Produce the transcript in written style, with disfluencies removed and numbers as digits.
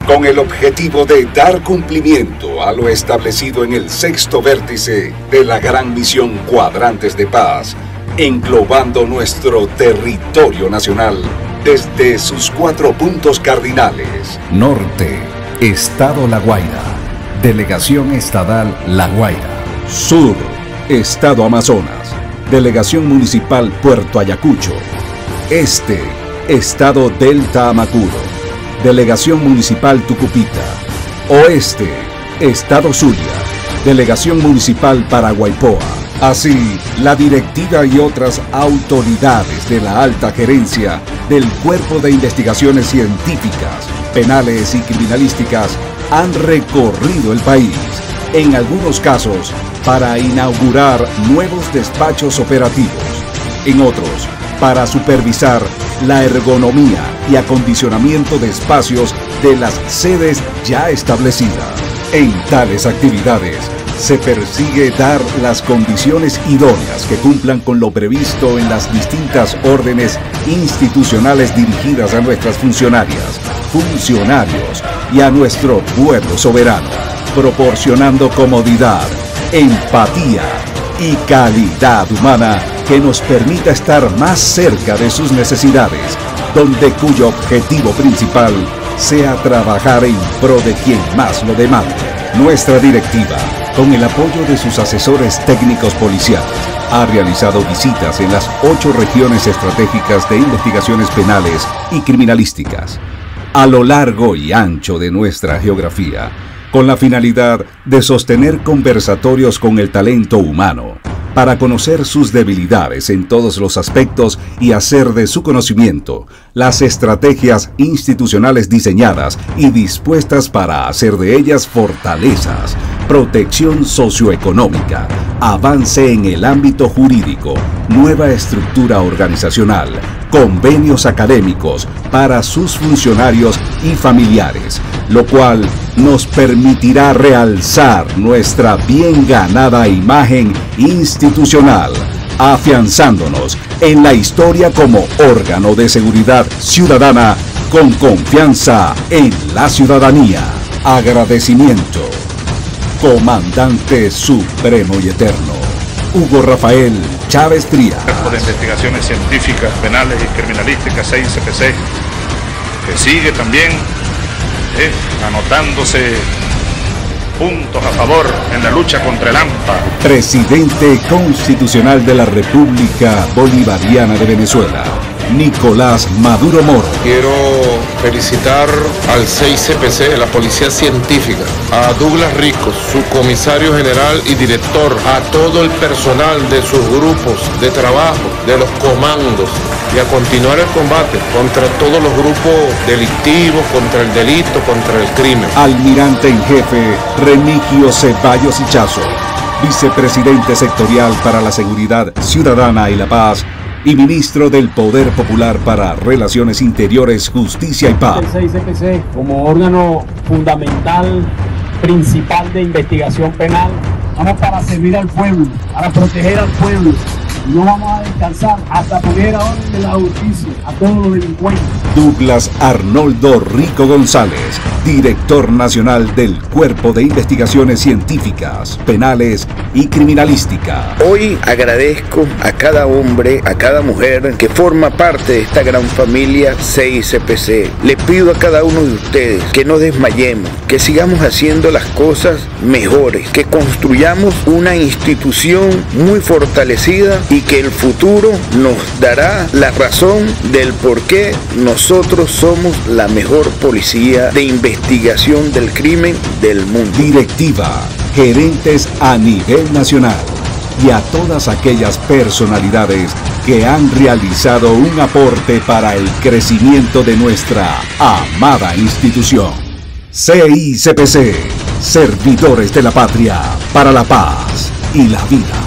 con el objetivo de dar cumplimiento a lo establecido en el sexto vértice de la gran misión Cuadrantes de Paz, englobando nuestro territorio nacional desde sus 4 puntos cardinales. Norte, Estado La Guaira, Delegación Estadal La Guaira. Sur, Estado Amazonas, Delegación Municipal Puerto Ayacucho. Este, Estado Delta Amacuro, Delegación Municipal Tucupita. Oeste, Estado Zulia, Delegación Municipal Paraguaypoa. Así, la directiva y otras autoridades de la alta gerencia del Cuerpo de Investigaciones Científicas, Penales y Criminalísticas han recorrido el país, en algunos casos para inaugurar nuevos despachos operativos, en otros para supervisar la ergonomía y acondicionamiento de espacios de las sedes ya establecidas. En tales actividades se persigue dar las condiciones idóneas que cumplan con lo previsto en las distintas órdenes institucionales dirigidas a nuestras funcionarias, funcionarios y a nuestro pueblo soberano, proporcionando comodidad, empatía y calidad humana que nos permita estar más cerca de sus necesidades, cuyo objetivo principal sea trabajar en pro de quien más lo demande. Nuestra directiva, con el apoyo de sus asesores técnicos policiales, ha realizado visitas en las 8 regiones estratégicas de investigaciones penales y criminalísticas, a lo largo y ancho de nuestra geografía, con la finalidad de sostener conversatorios con el talento humano, para conocer sus debilidades en todos los aspectos y hacer de su conocimiento las estrategias institucionales diseñadas y dispuestas para hacer de ellas fortalezas, protección socioeconómica, avance en el ámbito jurídico, nueva estructura organizacional, convenios académicos para sus funcionarios y familiares, lo cual nos permitirá realzar nuestra bien ganada imagen institucional, afianzándonos en la historia como órgano de seguridad ciudadana con confianza en la ciudadanía. Agradecimiento. Comandante Supremo y Eterno, Hugo Rafael Chávez Trías. Cuerpo de Investigaciones Científicas, Penales y Criminalísticas, CICPC, que sigue también anotándose puntos a favor en la lucha contra el AMPA. Presidente Constitucional de la República Bolivariana de Venezuela, Nicolás Maduro Moro. Quiero felicitar al CICPC, la Policía Científica, a Douglas Rico, su comisario general y director, a todo el personal de sus grupos de trabajo, de los comandos, y a continuar el combate contra todos los grupos delictivos, contra el delito, contra el crimen. Almirante en jefe Remigio Ceballos Hichazo, vicepresidente sectorial para la Seguridad Ciudadana y la Paz, y ministro del Poder Popular para Relaciones Interiores, Justicia y Paz. El CICPC, como órgano fundamental, principal de investigación penal, vamos para servir al pueblo, para proteger al pueblo. No vamos a descansar hasta poner a orden de la justicia a todos los delincuentes. Douglas Arnoldo Rico González, director nacional del Cuerpo de Investigaciones Científicas, Penales y Criminalística. Hoy agradezco a cada hombre, a cada mujer que forma parte de esta gran familia CICPC. Le pido a cada uno de ustedes que no desmayemos, que sigamos haciendo las cosas mejores, que construyamos una institución muy fortalecida y que el futuro nos dará la razón del por qué nosotros somos la mejor policía de investigación del crimen del mundo. Directiva, gerentes a nivel nacional y a todas aquellas personalidades que han realizado un aporte para el crecimiento de nuestra amada institución. CICPC, servidores de la patria para la paz y la vida.